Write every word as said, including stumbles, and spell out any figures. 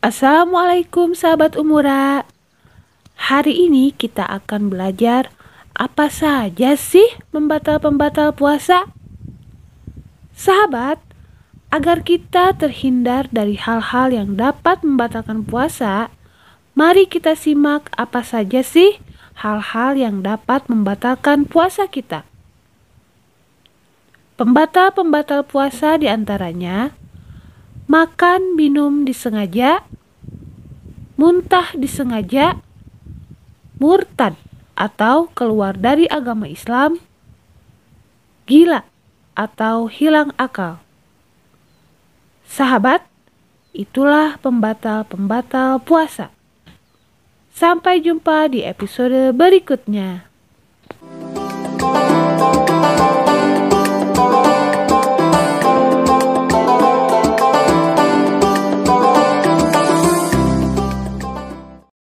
Assalamualaikum sahabat Umura. Hari ini kita akan belajar apa saja sih pembatal-pembatal puasa. Sahabat, agar kita terhindar dari hal-hal yang dapat membatalkan puasa, mari kita simak apa saja sih hal-hal yang dapat membatalkan puasa kita. Pembatal-pembatal puasa diantaranya makan minum disengaja, muntah disengaja, murtad atau keluar dari agama Islam, gila atau hilang akal. Sahabat, itulah pembatal-pembatal puasa. Sampai jumpa di episode berikutnya.